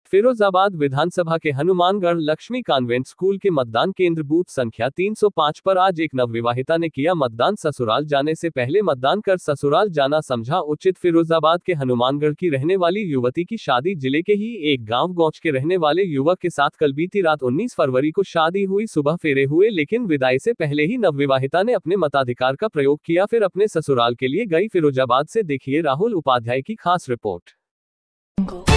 फिरोजाबाद विधानसभा के Hanumangarh Lakshmi convent school के मतदान केंद्र बूथ संख्या 305 पर आज एक नवविवाहिता ने किया मतदान। ससुराल जाने से पहले मतदान कर ससुराल जाना समझा उचित। फिरोजाबाद के हनुमानगढ़ की रहने वाली युवती की शादी जिले के ही एक गांव गौच के रहने वाले युवक के साथ कल बीती रात 19 फरवरी को शादी हुई। सुबह फेरे हुए, लेकिन विदाई से पहले ही नवविवाहिता ने अपने मताधिकार का प्रयोग किया, फिर अपने ससुराल के लिए गई। फिरोजाबाद से देखिए राहुल उपाध्याय की खास रिपोर्ट।